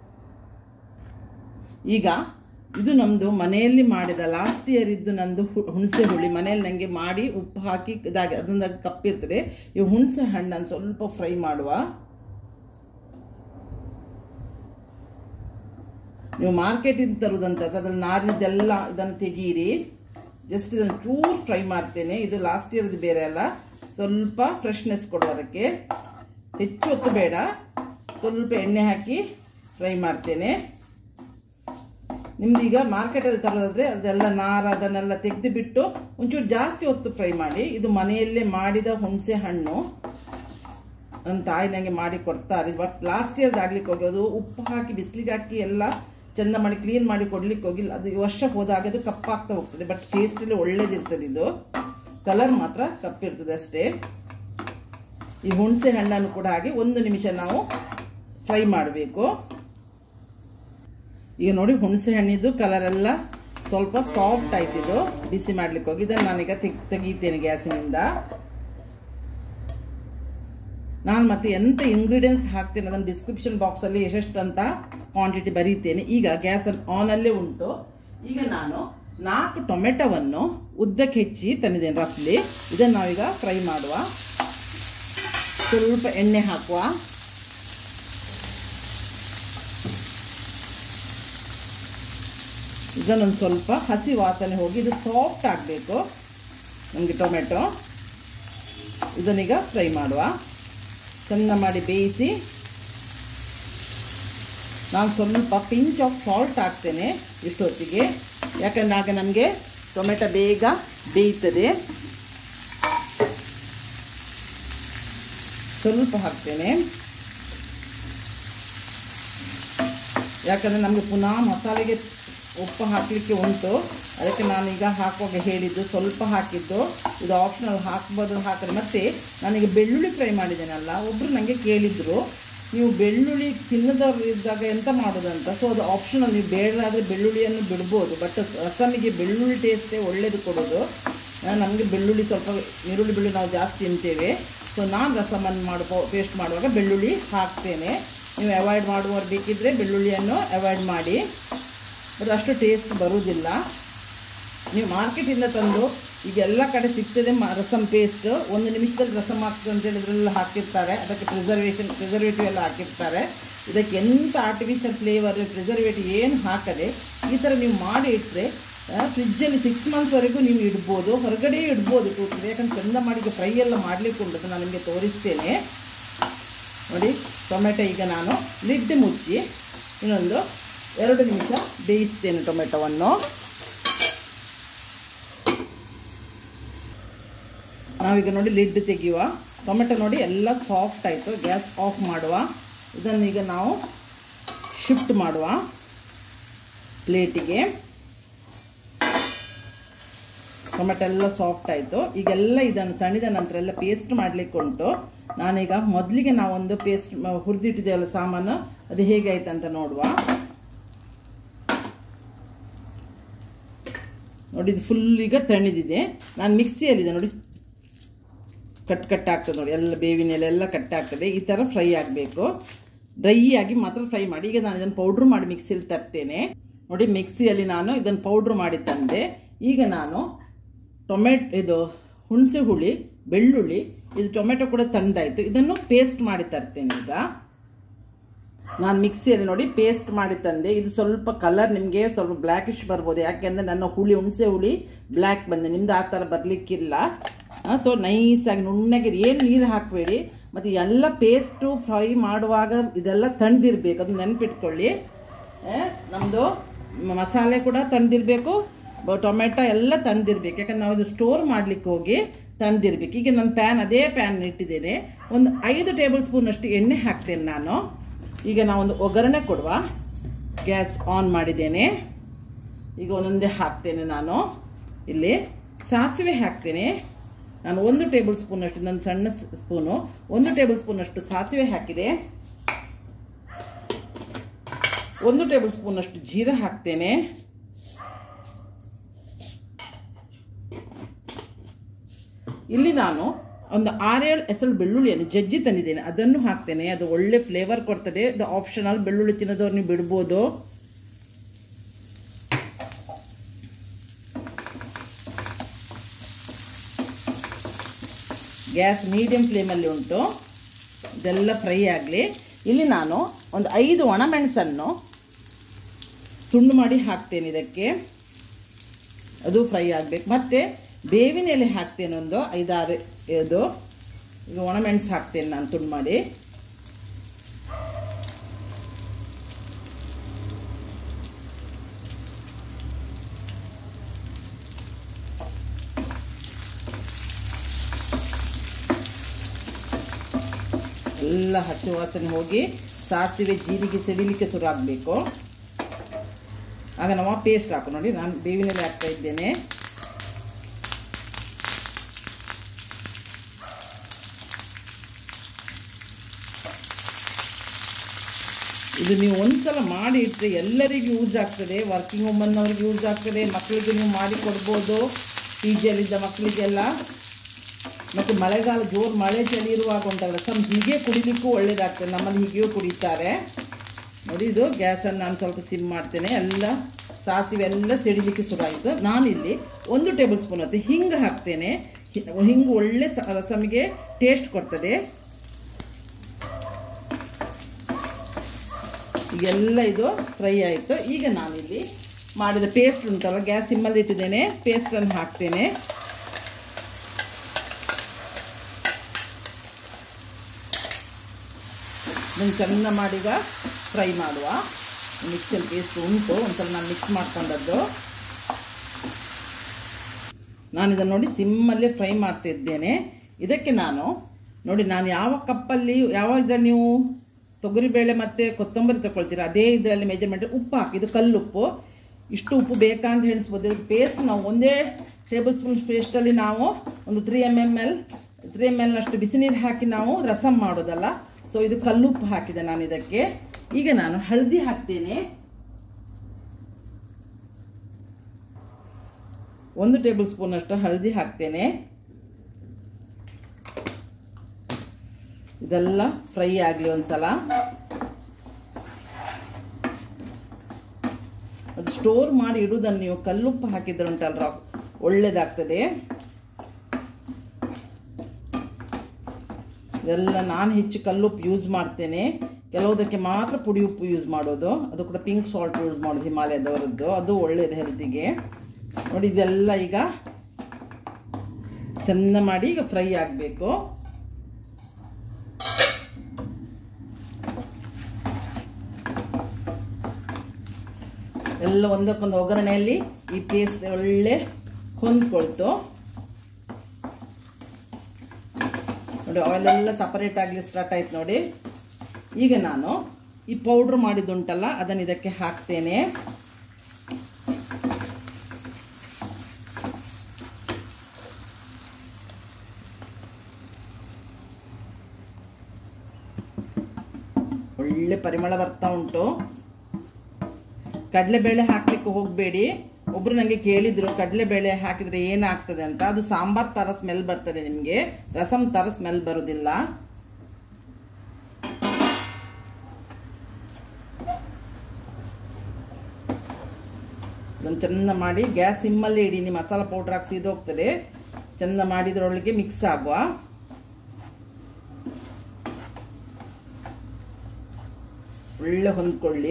ಈಗ ಇದು ನಮ್ಮದು ಮನೆಯಲ್ಲಿ ಮಾಡಿದ ಲಾಸ್ಟ್ ಇಯರ್ ಇದ್ದು ನಂದು ಹುಣಸೆ ಹುಳಿ ಮನೆಯಲ್ಲಿ ನನಗೆ ಮಾಡಿ ಉಪ್ಪು ಹಾಕಿ ಇದಾಗಿ ಅದರಿಂದ ಕಪ್ಪಿರ್ತದೆ. ಈ ಹುಣಸೆ ಹಣ್ಣನ್ನು ಸ್ವಲ್ಪ ಫ್ರೈ ಮಾಡುವ. ನೀವು ಮಾರ್ಕೆಟಿಂದ ತರುವುದಂತ ಅದ್ರಲ್ಲಿ ನಾರಿದ್ದೆಲ್ಲ ಇದನ್ನು ತೆಗೀರಿ. ಜಸ್ಟ್ ಇದನ್ನು ಚೂರು ಫ್ರೈ ಮಾಡ್ತೇನೆ. ಇದು ಲಾಸ್ಟ್ ಇಯರ್ದು ಬೇರೆ ಅಲ್ಲ, ಸ್ವಲ್ಪ ಫ್ರೆಶ್ನೆಸ್ ಕೊಡುವ. ಅದಕ್ಕೆ ಹೆಚ್ಚು ಹೊತ್ತು ಬೇಡ, ಸ್ವಲ್ಪ ಎಣ್ಣೆ ಹಾಕಿ ಫ್ರೈ ಮಾಡ್ತೇನೆ. ನಿಮ್ದು ಈಗ ಮಾರ್ಕೆಟಲ್ಲಿ ತರೋದಾದ್ರೆ ಅದೆಲ್ಲ ನಾರ ಅದನ್ನೆಲ್ಲ ತೆಗೆದು ಬಿಟ್ಟು ಒಂಚೂರು ಜಾಸ್ತಿ ಹೊತ್ತು ಫ್ರೈ ಮಾಡಿ. ಇದು ಮನೆಯಲ್ಲೇ ಮಾಡಿದ ಹುಣಸೆ ಹಣ್ಣು ನನ್ನ ತಾಯಿ ನನಗೆ ಮಾಡಿ ಕೊಡ್ತಾರೆ. ಬಟ್ ಲಾಸ್ಟ್ ಇಯರ್ದು ಆಗ್ಲಿಕ್ಕೆ ಹೋಗಿ ಅದು ಉಪ್ಪು ಹಾಕಿ ಬಿಸಿಲಿಗೆ ಹಾಕಿ ಎಲ್ಲ ಚೆಂದ ಮಾಡಿ ಕ್ಲೀನ್ ಮಾಡಿ ಕೊಡ್ಲಿಕ್ಕೆ ಹೋಗಿಲ್ಲ. ಅದು ವರ್ಷ ಹೋದಾಗ ಅದು ಕಪ್ಪಾಗ್ತಾ ಹೋಗ್ತದೆ. ಬಟ್ ಟೇಸ್ಟಲ್ಲಿ ಒಳ್ಳೇದಿರ್ತದೆ. ಇದು ಕಲರ್ ಮಾತ್ರ ಕಪ್ಪಿರ್ತದೆ ಅಷ್ಟೇ. ಈ ಹುಣಸೆ ಹಣ್ಣನ್ನು ಕೂಡ ಹಾಗೆ ಒಂದು ನಿಮಿಷ ನಾವು ಫ್ರೈ ಮಾಡಬೇಕು. ಈಗ ನೋಡಿ ಹುಣಸೆ ಹಣ್ಣಿದ್ದು ಕಲರ್ ಎಲ್ಲ ಸ್ವಲ್ಪ ಸಾಫ್ಟ್ ಆಯ್ತಿದ್ದು. ಬಿಸಿ ಮಾಡ್ಲಿಕ್ಕೆ ಹೋಗಿ ಇದನ್ನು ನಾನೀಗ ತೆಗ್ ತೆಗೀತೇನೆ ಗ್ಯಾಸಿನಿಂದ. ನಾನು ಮತ್ತೆ ಎಂತ ಇಂಗ್ರೀಡಿಯೆಂಟ್ಸ್ ಹಾಕ್ತೇನೆ ಅದನ್ನು ಡಿಸ್ಕ್ರಿಪ್ಷನ್ ಬಾಕ್ಸಲ್ಲಿ ಎಷ್ಟೆಷ್ಟು ಅಂತ ಕ್ವಾಂಟಿಟಿ ಬರೀತೇನೆ. ಈಗ ಗ್ಯಾಸ್ ಆನಲ್ಲೇ ಉಂಟು. ಈಗ ನಾನು ನಾಲ್ಕು ಟೊಮೆಟೊವನ್ನು ಉದ್ದಕ್ಕೆ ಹೆಚ್ಚಿ ತಂದಿದ್ದೇನೆ ರಫ್ಲಿ. ಇದನ್ನು ನಾವೀಗ ಫ್ರೈ ಮಾಡುವ. ಸ್ವಲ್ಪ ಎಣ್ಣೆ ಹಾಕುವ. ಇದನ್ನೊಂದು ಸ್ವಲ್ಪ ಹಸಿ ವಾಸನೆ ಹೋಗಿ ಇದು ಸಾಫ್ಟ್ ಆಗಬೇಕು ನಮಗೆ ಟೊಮೆಟೊ. ಇದನ್ನೀಗ ಫ್ರೈ ಮಾಡುವ. ಚೆಂದ ಮಾಡಿ ಬೇಯಿಸಿ ನಾನು ಸ್ವಲ್ಪ ಪಿಂಚ್ ಆಫ್ ಸಾಲ್ಟ್ ಹಾಕ್ತೇನೆ ಇಷ್ಟೊತ್ತಿಗೆ. ಯಾಕಂದ್ರೆ ಆಗ ನಮಗೆ ಟೊಮೆಟೊ ಬೇಗ ಬೇಯ್ತದೆ. ಸ್ವಲ್ಪ ಹಾಕ್ತೇನೆ ಯಾಕಂದರೆ ನಮಗೆ ಪುನಃ ಮಸಾಲೆಗೆ ಉಪ್ಪು ಹಾಕಲಿಕ್ಕೆ ಉಂಟು. ಅದಕ್ಕೆ ನಾನೀಗ ಹಾಕುವಾಗ ಹೇಳಿದ್ದು ಸ್ವಲ್ಪ ಹಾಕಿದ್ದು. ಇದು ಆಪ್ಷನಲ್, ಹಾಕ್ಬೋದು ಹಾಕಿದ್ರೆ. ಮತ್ತು ನಾನೀಗ ಬೆಳ್ಳುಳ್ಳಿ ಫ್ರೈ ಮಾಡಿದ್ದೇನಲ್ಲ, ಒಬ್ಬರು ನನಗೆ ಕೇಳಿದರು ನೀವು ಬೆಳ್ಳುಳ್ಳಿ ತಿನ್ನದವ್ರು ಇದ್ದಾಗ ಎಂತ ಮಾಡೋದಂತ, ಸೊ ಅದು ಆಪ್ಷನಲ್. ನೀವು ಬೇಡಾದರೆ ಬೆಳ್ಳುಳ್ಳಿಯನ್ನು ಬಿಡ್ಬೋದು, ಬಟ್ ರಸಮಿಗೆ ಬೆಳ್ಳುಳ್ಳಿ ಟೇಸ್ಟೇ ಒಳ್ಳೇದು ಕೊಡೋದು. ನಮಗೆ ಬೆಳ್ಳುಳ್ಳಿ ಸ್ವಲ್ಪ ಈರುಳ್ಳಿ ಬೆಳ್ಳುಳ್ಳಿ ನಾವು ಜಾಸ್ತಿ ತಿಂತೇವೆ, ಸೊ ನಾನು ರಸಮನ್ನು ಮಾಡುವ ಪೇಸ್ಟ್ ಮಾಡುವಾಗ ಬೆಳ್ಳುಳ್ಳಿ ಹಾಕ್ತೇನೆ. ನೀವು ಅವಾಯ್ಡ್ ಮಾಡುವವರು ಬೇಕಿದ್ದರೆ ಬೆಳ್ಳುಳ್ಳಿಯನ್ನು ಅವಾಯ್ಡ್ ಮಾಡಿ, ಅದು ಅಷ್ಟು ಟೇಸ್ಟ್ ಬರುವುದಿಲ್ಲ. ನೀವು ಮಾರ್ಕೆಟಿಂದ ತಂದು ಈಗ ಎಲ್ಲ ಕಡೆ ಸಿಗ್ತದೆ ಮ ರಸಮ್ ಪೇಸ್ಟ್. ಒಂದು ನಿಮಿಷದಲ್ಲಿ ರಸಮ್ ಆಗ್ತದೆ ಅಂತೇಳಿ ಇದರೆಲ್ಲ ಹಾಕಿರ್ತಾರೆ, ಅದಕ್ಕೆ ಪ್ರಿಸರ್ವೇಷನ್ ಪ್ರಿಸರ್ವೇಟಿವ್ ಎಲ್ಲ ಹಾಕಿರ್ತಾರೆ. ಇದಕ್ಕೆ ಎಂಥ ಆರ್ಟಿಫಿಷಿಯಲ್ ಫ್ಲೇವರ್ ಪ್ರಿಸರ್ವೇಟಿವ್ ಏನು ಹಾಕದೆ ಈ ಥರ ನೀವು ಮಾಡಿ ಇಟ್ಟರೆ ಫ್ರಿಜ್ಜಲ್ಲಿ ಸಿಕ್ಸ್ ಮಂತ್ವರೆಗೂ ನೀವು ಇಡ್ಬೋದು, ಹೊರಗಡೆ ಇಡ್ಬೋದು ಟೂ ತ್ರೀ. ಯಾಕಂದ್ರೆ ಚಂದ ಮಾಡಿ ಫ್ರೈ ಎಲ್ಲ ಮಾಡಲಿಕ್ಕೆ ಉಂಟು, ನಾನು ನಿಮಗೆ ತೋರಿಸ್ತೇನೆ ನೋಡಿ. ಟೊಮೆಟೊ ಈಗ ನಾನು ಲಿಡ್ ಮುಚ್ಚಿ ಇನ್ನೊಂದು ಎರಡು ನಿಮಿಷ ಬೇಯಿಸ್ತೇನೆ ಟೊಮೆಟೊವನ್ನು. ನಾವೀಗ ನೋಡಿ ಲಿಡ್ ತೆಗೆಯುವ. ಟೊಮೆಟೊ ನೋಡಿ ಎಲ್ಲ ಸಾಫ್ಟ್ ಆಯಿತು. ಗ್ಯಾಸ್ ಆಫ್ ಮಾಡುವ. ಇದನ್ನೀಗ ನಾವು ಶಿಫ್ಟ್ ಮಾಡುವ ಪ್ಲೇಟಿಗೆ. ಟೊಮೆಟೊ ಎಲ್ಲ ಸಾಫ್ಟ್ ಆಯಿತು. ಈಗೆಲ್ಲ ಇದನ್ನು ತಣಿದ ನಂತರ ಎಲ್ಲ ಪೇಸ್ಟ್ ಮಾಡಲಿಕ್ಕೆ ಉಂಟು. ನಾನೀಗ ಮೊದಲಿಗೆ ನಾವೊಂದು ಪೇಸ್ಟ್ ಹುರಿದಿಟ್ಟಿದ್ದೇವಲ್ಲ ಸಾಮಾನು, ಅದು ಹೇಗೆ ಆಯ್ತು ಅಂತ ನೋಡುವ. ನೋಡಿ ಇದು ಫುಲ್ ಈಗ ತಣಿದಿದೆ. ನಾನು ಮಿಕ್ಸಿಯಲ್ಲಿದೆ ನೋಡಿ, ಕಟ್ ಕಟ್ ಆಗ್ತದೆ ನೋಡಿ, ಎಲ್ಲ ಬೇವಿನ ಎಲೆ ಎಲ್ಲ ಕಟ್ ಆಗ್ತದೆ. ಈ ಥರ ಫ್ರೈ ಆಗಬೇಕು, ಡ್ರೈ ಆಗಿ ಮಾತ್ರ ಫ್ರೈ ಮಾಡಿ. ಈಗ ನಾನು ಇದನ್ನು ಪೌಡ್ರ್ ಮಾಡಿ ಮಿಕ್ಸಿಯಲ್ಲಿ ತರ್ತೇನೆ ನೋಡಿ. ಮಿಕ್ಸಿಯಲ್ಲಿ ನಾನು ಇದನ್ನು ಪೌಡ್ರ್ ಮಾಡಿ ತಂದೆ. ಈಗ ನಾನು ಟೊಮೆಟೊ ಇದು ಹುಣಸೆ ಹುಳಿ, ಬೆಳ್ಳುಳ್ಳಿ, ಇದು ಟೊಮೆಟೊ ಕೂಡ ತಂದಾಯಿತು, ಇದನ್ನು ಪೇಸ್ಟ್ ಮಾಡಿ ತರ್ತೇನೆ. ಈಗ ನಾನು ಮಿಕ್ಸಿಯಲ್ಲಿ ನೋಡಿ ಪೇಸ್ಟ್ ಮಾಡಿ ತಂದೆ. ಇದು ಸ್ವಲ್ಪ ಕಲರ್ ನಿಮಗೆ ಸ್ವಲ್ಪ ಬ್ಲ್ಯಾಕಿಶ್ ಬರ್ಬೋದು, ಯಾಕೆಂದರೆ ನನ್ನ ಹುಳಿ ಹುಣಸೆ ಹುಳಿ ಬ್ಲ್ಯಾಕ್ ಬಂದೆ, ನಿಮ್ದು ಆ ಥರ ಬರಲಿಕ್ಕಿಲ್ಲ. ಸೊ ನೈಸಾಗಿ ನುಣ್ಣಗೆ, ಏನು ನೀರು ಹಾಕಬೇಡಿ. ಮತ್ತು ಎಲ್ಲ ಪೇಸ್ಟು ಫ್ರೈ ಮಾಡುವಾಗ ಇದೆಲ್ಲ ತಣ್ಣದಿರಬೇಕು, ಅದು ನೆನಪಿಟ್ಕೊಳ್ಳಿ. ನಮ್ಮದು ಮಸಾಲೆ ಕೂಡ ತಣ್ಣದಿರಬೇಕು, ಟೊಮೆಟೊ ಎಲ್ಲ ತಣ್ಣದಿರ್ಬೇಕು, ಯಾಕಂದ್ರೆ ನಾವು ಇದು ಸ್ಟೋರ್ ಮಾಡಲಿಕ್ಕೆ ಹೋಗಿ ತಣ್ಣದಿರ್ಬೇಕು. ಈಗ ನಾನು ಪ್ಯಾನ್ ಅದೇ ಪ್ಯಾನ್ ಇಟ್ಟಿದ್ದೇನೆ. ಒಂದು ಐದು ಟೇಬಲ್ ಸ್ಪೂನಷ್ಟು ಎಣ್ಣೆ ಹಾಕ್ತೇನೆ ನಾನು. ಈಗ ನಾವೊಂದು ಒಗ್ಗರಣೆ ಕೊಡುವ. ಗ್ಯಾಸ್ ಆನ್ ಮಾಡಿದ್ದೇನೆ. ಈಗ ಒಂದೊಂದೇ ಹಾಕ್ತೇನೆ ನಾನು. ಇಲ್ಲಿ ಸಾಸಿವೆ ಹಾಕ್ತೇನೆ ನಾನು. ಒಂದು ಟೇಬಲ್ ಸ್ಪೂನಷ್ಟು, ನನ್ನ ಸಣ್ಣ ಸ್ಪೂನು, ಒಂದು ಟೇಬಲ್ ಸ್ಪೂನಷ್ಟು ಸಾಸಿವೆ ಹಾಕಿದೆ. ಒಂದು ಟೇಬಲ್ ಸ್ಪೂನಷ್ಟು ಜೀರಾ ಹಾಕ್ತೇನೆ. ಇಲ್ಲಿ ನಾನು ಒಂದು ಆರೇಳು ಎಸಳು ಬೆಳ್ಳುಳ್ಳಿಯನ್ನು ಜಜ್ಜಿ ತಂದಿದ್ದೇನೆ, ಅದನ್ನು ಹಾಕ್ತೇನೆ. ಅದು ಒಳ್ಳೆ ಫ್ಲೇವರ್ ಕೊಡ್ತದೆ. ಅದು ಆಪ್ಷನಲ್, ಬೆಳ್ಳುಳ್ಳಿ ತಿನ್ನೋದವ್ರು ನೀವು ಬಿಡ್ಬೋದು. ಗ್ಯಾಸ್ ಮೀಡಿಯಂ ಫ್ಲೇಮಲ್ಲಿ ಉಂಟು, ಇದೆಲ್ಲ ಫ್ರೈ ಆಗಲಿ. ಇಲ್ಲಿ ನಾನು ಒಂದು ಐದು ಒಣಮೆಣಸನ್ನು ತುಂಡು ಮಾಡಿ ಹಾಕ್ತೇನೆ ಇದಕ್ಕೆ, ಅದು ಫ್ರೈ ಆಗಬೇಕು. ಮತ್ತು ಬೇವಿನ ಎಲೆ ಹಾಕ್ತೇನೆ ಒಂದು ಐದಾರು. ಇದು ಈಗ ಒಣಮೆಣಸು ಹಾಕ್ತೇನೆ ನಾನು ತುಂಡು ಮಾಡಿ. ಎಲ್ಲ ಹಚ್ಚು ವಾಸನೆ ಹೋಗಿ ಸಾಸಿವೆ ಜೀರಿಗೆ ಸಿಡಿಲಿಕ್ಕೆ ಶುರು ಆಗಬೇಕು. ಆಗ ನಾವು ಪೇಸ್ಟ್ ಹಾಕು ನೋಡಿ. ನಾನು ಬೇವಿನ ಎಲೆ ಹಾಕ್ತಾ ಇದ್ದೇನೆ. ಇದು ನೀವು ಒಂದ್ಸಲ ಮಾಡಿ ಇಟ್ಟರೆ ಎಲ್ಲರಿಗೂ ಯೂಸ್ ಆಗ್ತದೆ. ವರ್ಕಿಂಗ್ ವುಮನ್ ಅವ್ರಿಗೆ ಯೂಸ್ ಆಗ್ತದೆ, ಮಕ್ಕಳಿಗೆ ನೀವು ಮಾಡಿ ಕೊಡ್ಬೋದು, ಪಿ ಜಿಯಲ್ಲಿದ್ದ ಮಕ್ಕಳಿಗೆಲ್ಲ. ಮತ್ತು ಮಳೆಗಾಲ ಜೋರು ಮಳೆ ಚಳಿ ಇರುವಾಗ ಉಂಟಲ್ಲ, ಸಮ್ ಹೀಗೆ ಕುಡಿಲಿಕ್ಕೂ ಒಳ್ಳೇದಾಗ್ತದೆ. ನಮ್ಮಲ್ಲಿ ಹೀಗೆಯೂ ಕುಡಿತಾರೆ ನೋಡಿ. ಇದು ಗ್ಯಾಸನ್ನು ನಾನು ಸ್ವಲ್ಪ ಸಿಮ್ ಮಾಡ್ತೇನೆ. ಎಲ್ಲ ಸಾಸಿವೆ ಎಲ್ಲ ಸಿಡಿಲಿಕ್ಕೆ ಶುರು ಆಯಿತು. ನಾನಿಲ್ಲಿ ಒಂದು ಟೇಬಲ್ ಸ್ಪೂನ್ ಹೊತ್ತು ಹಿಂಗೆ ಹಾಕ್ತೇನೆ. ಹಿಂಗೆ ಒಳ್ಳೆ ರಸಮಿಗೆ ಟೇಸ್ಟ್ ಕೊಡ್ತದೆ. ಈಗೆಲ್ಲ ಇದು ಫ್ರೈ ಆಯಿತು. ಈಗ ನಾನಿಲ್ಲಿ ಮಾಡಿದ ಪೇಸ್ಟ್ ಉಂಟಲ್ಲ, ಗ್ಯಾಸ್ ಸಿಮ್ಮಲ್ಲಿ ಇಟ್ಟಿದ್ದೇನೆ, ಪೇಸ್ಟನ್ನು ಹಾಕ್ತೇನೆ. ಇದನ್ನು ಚೆಂದ ಮಾಡೀಗ ಫ್ರೈ ಮಾಡುವ. ಮಿಕ್ಸಲ್ಲಿ ಪೇಸ್ಟ್ ಉಂಟು, ಒಂದ್ಸಲ ನಾನು ಮಿಕ್ಸ್ ಮಾಡ್ಕೊಂಡದ್ದು. ನಾನು ಇದನ್ನು ನೋಡಿ ಸಿಮ್ಮಲ್ಲೇ ಫ್ರೈ ಮಾಡ್ತಿದ್ದೇನೆ. ಇದಕ್ಕೆ ನಾನು ನೋಡಿ, ನಾನು ಯಾವ ಕಪ್ಪಲ್ಲಿ ಯಾವ ಇದರಲ್ಲಿ ನೀವು ತೊಗರಿಬೇಳೆ ಮತ್ತು ಕೊತ್ತಂಬರಿ ತಗೊಳ್ತೀರ ಅದೇ ಇದರಲ್ಲಿ ಮೆಜರ್ಮೆಂಟ್ ಉಪ್ಪು ಹಾಕಿ. ಇದು ಕಲ್ಲುಪ್ಪು, ಇಷ್ಟು ಉಪ್ಪು ಬೇಕಾ ಅಂತ ಎಣಿಸ್ಬೋದು. ಇದಕ್ಕೆ ಪೇಸ್ಟ್ ನಾವು ಒಂದೇ ಟೇಬಲ್ ಸ್ಪೂನ್ ಪೇಸ್ಟಲ್ಲಿ ನಾವು ಒಂದು three M M L three M ಎಲ್ನಷ್ಟು ಬಿಸಿ ನೀರು ಹಾಕಿ ನಾವು ರಸಮ್ ಮಾಡೋದಲ್ಲ, ಸೊ ಇದು ಕಲ್ಲುಪ್ಪು ಹಾಕಿದೆ ನಾನು ಇದಕ್ಕೆ. ಈಗ ನಾನು ಹಳದಿ ಹಾಕ್ತೇನೆ. ಒಂದು ಟೇಬಲ್ ಸ್ಪೂನ್ ಅಷ್ಟು ಹಳದಿ ಹಾಕ್ತೇನೆ. ಇದೆಲ್ಲ ಫ್ರೈ ಆಗಲಿ ಒಂದ್ಸಲ. ಅದು ಸ್ಟೋರ್ ಮಾಡಿ ಇಡುವುದನ್ನು ನೀವು ಕಲ್ಲುಪ್ಪು ಹಾಕಿದ್ರೆ ಉಂಟಲ್ರ ಒಳ್ಳೇದಾಗ್ತದೆ. ಇದೆಲ್ಲ ನಾನು ಹೆಚ್ಚು ಕಲ್ಲುಪ್ಪು ಯೂಸ್ ಮಾಡ್ತೇನೆ. ಕೆಲವುದಕ್ಕೆ ಮಾತ್ರ ಪುಡಿ ಉಪ್ಪು ಯೂಸ್ ಮಾಡೋದು, ಅದು ಕೂಡ ಪಿಂಕ್ ಸಾಲ್ಟ್ ಯೂಸ್ ಮಾಡೋದು ಹಿಮಾಲಯದವರದ್ದು, ಅದು ಒಳ್ಳೇದು ಹೆಲ್ತಿಗೆ. ನೋಡಿ ಇದೆಲ್ಲ ಈಗ ಚೆಂದ ಮಾಡಿ ಈಗ ಫ್ರೈ ಆಗಬೇಕು. ಎಲ್ಲ ಒಂದಕ್ಕೊಂದು ಒಗ್ಗರಣೆಯಲ್ಲಿ ಈ ಪೇಸ್ಟ್ ಒಳ್ಳೆ ಹೊಂದ್ಕೊಳ್ತು. ನೋಡಿ ಆಯಿಲ್ ಎಲ್ಲ ಸಪರೇಟ್ ಆಗಲಿ ಸ್ಟಾರ್ಟ್ ಆಯ್ತು ನೋಡಿ. ಈಗ ನಾನು ಈ ಪೌಡ್ರ್ ಮಾಡಿದ್ದುಂಟಲ್ಲ ಅದನ್ನು ಇದಕ್ಕೆ ಹಾಕ್ತೇನೆ. ಒಳ್ಳೆ ಪರಿಮಳ ಬರ್ತಾ ಉಂಟು. ಕಡಲೆಬೇಳೆ ಹಾಕ್ಲಿಕ್ಕೆ ಹೋಗಬೇಡಿ. ಒಬ್ರು ನನಗೆ ಕೇಳಿದ್ರು ಕಡಲೆಬೇಳೆ ಹಾಕಿದ್ರೆ ಏನಾಗ್ತದೆ ಅಂತ. ಅದು ಸಾಂಬಾರ್ ತರ ಸ್ಮೆಲ್ ಬರ್ತದೆ, ನಿಮಗೆ ರಸಂ ತರ ಸ್ಮೆಲ್ ಬರುವುದಿಲ್ಲ. ಅದನ್ನು ಚೆಂದ ಮಾಡಿ ಗ್ಯಾಸ್ ಸಿಮ್ಮಲ್ಲೇ ಇಡಿ. ನಿಮ್ಮ ಮಸಾಲ ಪೌಡರ್ ಹಾಕಿ ಸೀದೋಗ್ತದೆ. ಚೆಂದ ಮಾಡಿದ್ರೊಳಗೆ ಮಿಕ್ಸ್ ಆಗುವ. ಒಳ್ಳೆ ಹೊಂದ್ಕೊಳ್ಳಿ.